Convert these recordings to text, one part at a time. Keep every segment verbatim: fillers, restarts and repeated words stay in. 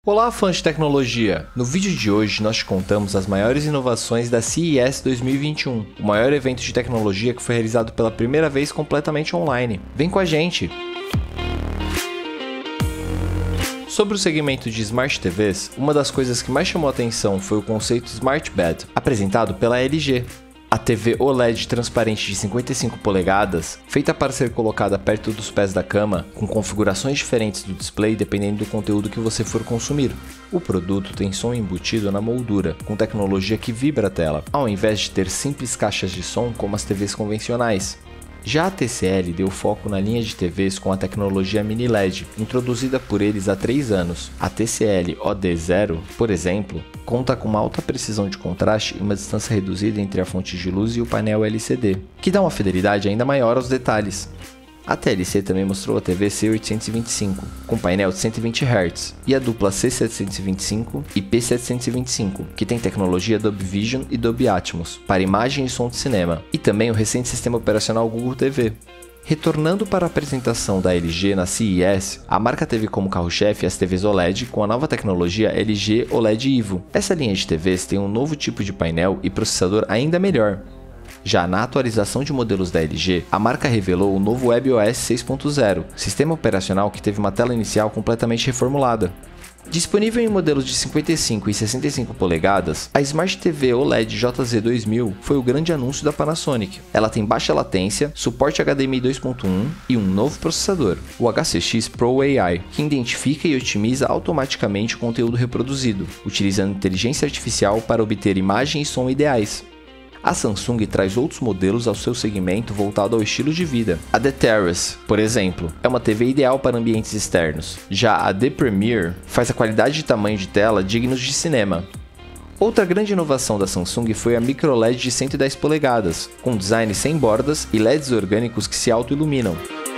Olá, fãs de tecnologia! No vídeo de hoje nós te contamos as maiores inovações da C E S dois mil e vinte e um, o maior evento de tecnologia que foi realizado pela primeira vez completamente online. Vem com a gente! Sobre o segmento de Smart T Vs, uma das coisas que mais chamou a atenção foi o conceito Smart Bed, apresentado pela L G. A T V O L E D transparente de cinquenta e cinco polegadas, feita para ser colocada perto dos pés da cama, com configurações diferentes do display dependendo do conteúdo que você for consumir. O produto tem som embutido na moldura, com tecnologia que vibra a tela, ao invés de ter simples caixas de som como as T Vs convencionais. Já a T C L deu foco na linha de T Vs com a tecnologia Mini L E D, introduzida por eles há três anos. A T C L O D zero, por exemplo, conta com uma alta precisão de contraste e uma distância reduzida entre a fonte de luz e o painel L C D, que dá uma fidelidade ainda maior aos detalhes. A T L C também mostrou a T V C oitocentos e vinte e cinco, com painel de cento e vinte hertz, e a dupla C setecentos e vinte e cinco e P setecentos e vinte e cinco, que tem tecnologia Dolby Vision e Dolby Atmos, para imagem e som de cinema, e também o recente sistema operacional Google T V. Retornando para a apresentação da L G na C E S, a marca teve como carro-chefe as T Vs O L E D com a nova tecnologia L G O L E D Evo. Essa linha de T Vs tem um novo tipo de painel e processador ainda melhor. Já na atualização de modelos da L G, a marca revelou o novo WebOS seis ponto zero, sistema operacional que teve uma tela inicial completamente reformulada. Disponível em modelos de cinquenta e cinco e sessenta e cinco polegadas, a Smart T V O L E D J Z dois mil foi o grande anúncio da Panasonic. Ela tem baixa latência, suporte H D M I dois ponto um e um novo processador, o H C X Pro A I, que identifica e otimiza automaticamente o conteúdo reproduzido, utilizando inteligência artificial para obter imagem e som ideais. A Samsung traz outros modelos ao seu segmento voltado ao estilo de vida. A The Terrace, por exemplo, é uma T V ideal para ambientes externos. Já a The Premiere faz a qualidade e tamanho de tela dignos de cinema. Outra grande inovação da Samsung foi a Micro L E D de cento e dez polegadas, com design sem bordas e L E Ds orgânicos que se auto-iluminam.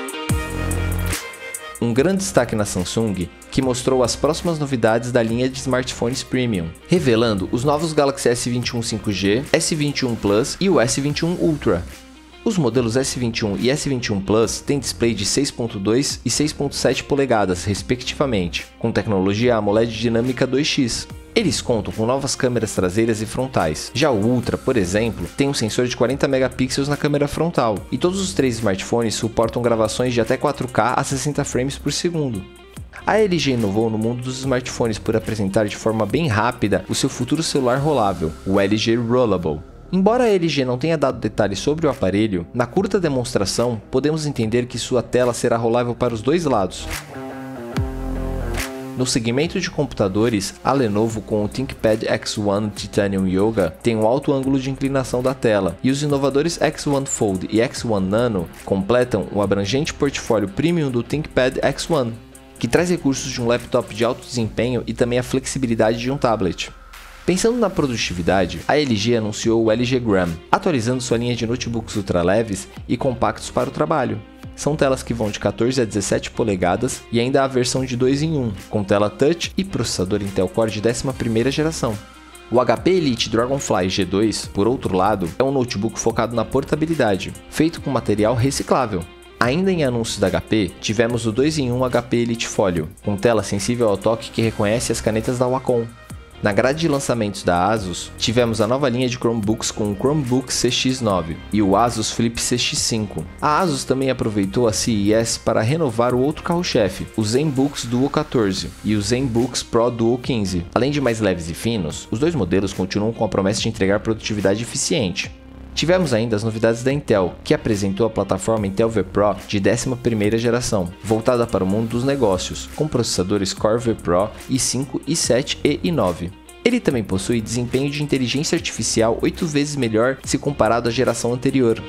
Um grande destaque na Samsung, que mostrou as próximas novidades da linha de smartphones premium, revelando os novos Galaxy S vinte e um cinco G, S vinte e um Plus e o S vinte e um Ultra. Os modelos S vinte e um e S vinte e um Plus têm display de seis ponto dois e seis ponto sete polegadas, respectivamente, com tecnologia AMOLED dinâmica dois X. Eles contam com novas câmeras traseiras e frontais. Já o Ultra, por exemplo, tem um sensor de quarenta megapixels na câmera frontal, e todos os três smartphones suportam gravações de até quatro K a sessenta frames por segundo. A L G inovou no mundo dos smartphones por apresentar de forma bem rápida o seu futuro celular rolável, o L G Rollable. Embora a L G não tenha dado detalhes sobre o aparelho, na curta demonstração podemos entender que sua tela será rolável para os dois lados. No segmento de computadores, a Lenovo com o ThinkPad X um Titanium Yoga tem um alto ângulo de inclinação da tela, e os inovadores X um Fold e X um Nano completam o abrangente portfólio premium do ThinkPad X um, que traz recursos de um laptop de alto desempenho e também a flexibilidade de um tablet. Pensando na produtividade, a L G anunciou o L G Gram, atualizando sua linha de notebooks ultraleves e compactos para o trabalho. São telas que vão de quatorze a dezessete polegadas e ainda há a versão de dois em um, com tela touch e processador Intel Core de décima primeira geração. O H P Elite Dragonfly G dois, por outro lado, é um notebook focado na portabilidade, feito com material reciclável. Ainda em anúncios da H P, tivemos o dois em um H P Elite Folio, com tela sensível ao toque que reconhece as canetas da Wacom. Na grade de lançamentos da Asus, tivemos a nova linha de Chromebooks com o Chromebook C X nove e o Asus Flip C X cinco. A Asus também aproveitou a C E S para renovar o outro carro-chefe, o ZenBooks Duo quatorze e o ZenBooks Pro Duo quinze. Além de mais leves e finos, os dois modelos continuam com a promessa de entregar produtividade eficiente. Tivemos ainda as novidades da Intel, que apresentou a plataforma Intel V Pro de décima primeira geração, voltada para o mundo dos negócios, com processadores Core V Pro i cinco, i sete e i nove. Ele também possui desempenho de inteligência artificial oito vezes melhor se comparado à geração anterior.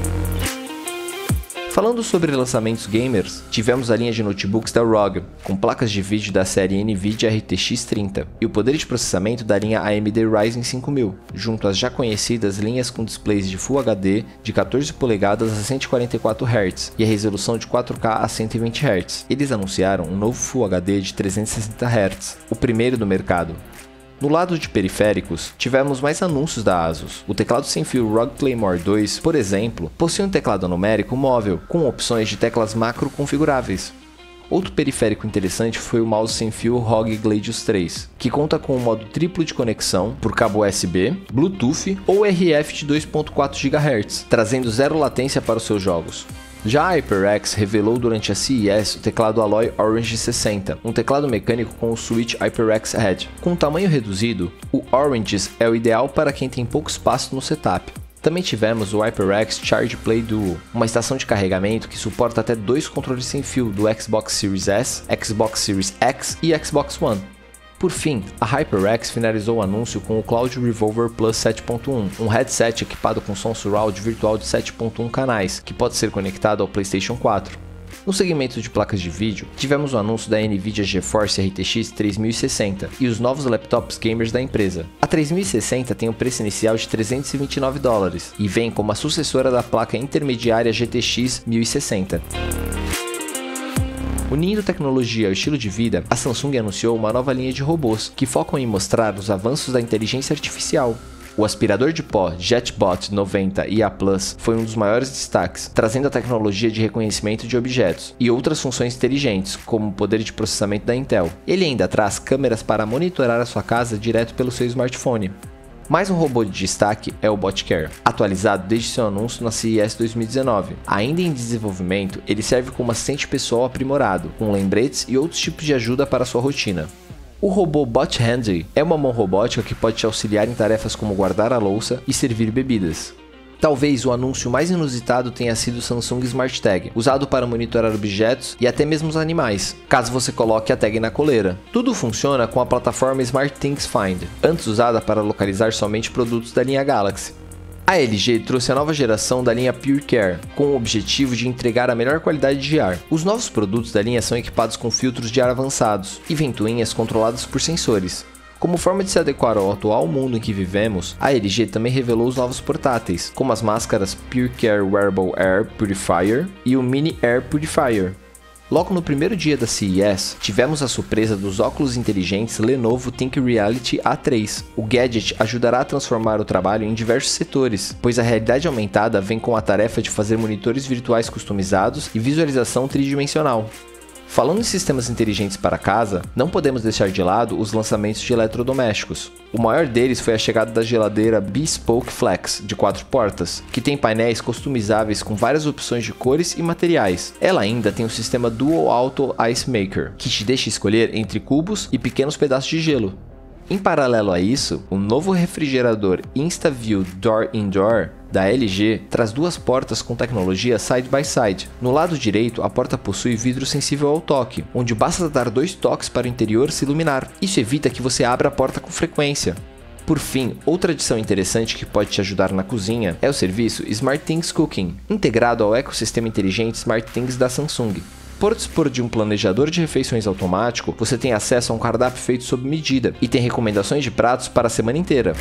Falando sobre lançamentos gamers, tivemos a linha de notebooks da R O G, com placas de vídeo da série Nvidia R T X trinta, e o poder de processamento da linha A M D Ryzen cinco mil, junto às já conhecidas linhas com displays de Full H D de quatorze polegadas a cento e quarenta e quatro hertz e a resolução de quatro K a cento e vinte hertz. Eles anunciaram um novo Full H D de trezentos e sessenta hertz, o primeiro no mercado. No lado de periféricos, tivemos mais anúncios da Asus. O teclado sem fio R O G Claymore dois, por exemplo, possui um teclado numérico móvel, com opções de teclas macro configuráveis. Outro periférico interessante foi o mouse sem fio R O G Gladius três, que conta com um modo triplo de conexão por cabo U S B, Bluetooth ou R F de dois ponto quatro gigahertz, trazendo zero latência para os seus jogos. Já a HyperX revelou durante a C E S o teclado Alloy Orange sessenta, um teclado mecânico com o Switch HyperX Head. Com um tamanho reduzido, o Orange é o ideal para quem tem pouco espaço no setup. Também tivemos o HyperX Charge Play Duo, uma estação de carregamento que suporta até dois controles sem fio do Xbox Series S, Xbox Series X e Xbox One. Por fim, a HyperX finalizou o anúncio com o Cloud Revolver Plus sete ponto um, um headset equipado com som surround virtual de sete ponto um canais, que pode ser conectado ao PlayStation quatro. No segmento de placas de vídeo, tivemos o anúncio da Nvidia GeForce R T X três mil e sessenta e os novos laptops gamers da empresa. A três mil e sessenta tem um preço inicial de trezentos e vinte e nove dólares e vem como a sucessora da placa intermediária G T X mil e sessenta. Unindo tecnologia ao estilo de vida, a Samsung anunciou uma nova linha de robôs que focam em mostrar os avanços da inteligência artificial. O aspirador de pó JetBot noventa I A Plus foi um dos maiores destaques, trazendo a tecnologia de reconhecimento de objetos e outras funções inteligentes, como o poder de processamento da Intel. Ele ainda traz câmeras para monitorar a sua casa direto pelo seu smartphone. Mais um robô de destaque é o BotCare, atualizado desde seu anúncio na C E S dois mil e dezenove. Ainda em desenvolvimento, ele serve como assistente pessoal aprimorado, com lembretes e outros tipos de ajuda para sua rotina. O robô Bot Handy é uma mão robótica que pode te auxiliar em tarefas como guardar a louça e servir bebidas. Talvez o anúncio mais inusitado tenha sido o Samsung Smart Tag, usado para monitorar objetos e até mesmo os animais, caso você coloque a tag na coleira. Tudo funciona com a plataforma SmartThings Find, antes usada para localizar somente produtos da linha Galaxy. A L G trouxe a nova geração da linha PureCare, com o objetivo de entregar a melhor qualidade de ar. Os novos produtos da linha são equipados com filtros de ar avançados e ventoinhas controladas por sensores. Como forma de se adequar ao atual mundo em que vivemos, a L G também revelou os novos portáteis, como as máscaras PureCare Wearable Air Purifier e o Mini Air Purifier. Logo no primeiro dia da C E S, tivemos a surpresa dos óculos inteligentes Lenovo Think Reality A três. O gadget ajudará a transformar o trabalho em diversos setores, pois a realidade aumentada vem com a tarefa de fazer monitores virtuais customizados e visualização tridimensional. Falando em sistemas inteligentes para casa, não podemos deixar de lado os lançamentos de eletrodomésticos. O maior deles foi a chegada da geladeira Bespoke Flex, de quatro portas, que tem painéis customizáveis com várias opções de cores e materiais. Ela ainda tem o sistema Dual Auto Ice Maker, que te deixa escolher entre cubos e pequenos pedaços de gelo. Em paralelo a isso, o novo refrigerador InstaView Door Indoor da L G traz duas portas com tecnologia side by side. No lado direito, a porta possui vidro sensível ao toque, onde basta dar dois toques para o interior se iluminar. Isso evita que você abra a porta com frequência. Por fim, outra adição interessante que pode te ajudar na cozinha é o serviço SmartThings Cooking, integrado ao ecossistema inteligente SmartThings da Samsung. Por dispor de um planejador de refeições automático, você tem acesso a um cardápio feito sob medida e tem recomendações de pratos para a semana inteira.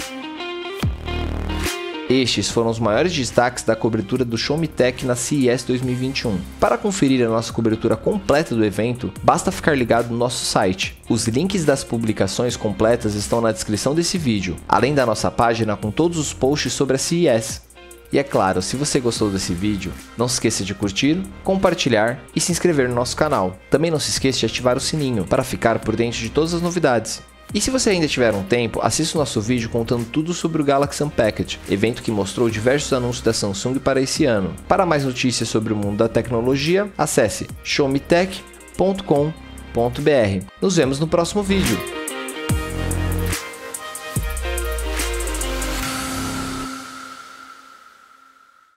Estes foram os maiores destaques da cobertura do Show Me Tech na C E S dois mil e vinte e um. Para conferir a nossa cobertura completa do evento, basta ficar ligado no nosso site. Os links das publicações completas estão na descrição desse vídeo, além da nossa página com todos os posts sobre a C E S. E é claro, se você gostou desse vídeo, não se esqueça de curtir, compartilhar e se inscrever no nosso canal. Também não se esqueça de ativar o sininho para ficar por dentro de todas as novidades. E se você ainda tiver um tempo, assista o nosso vídeo contando tudo sobre o Galaxy Unpacked, evento que mostrou diversos anúncios da Samsung para esse ano. Para mais notícias sobre o mundo da tecnologia, acesse show me tech ponto com ponto br. Nos vemos no próximo vídeo.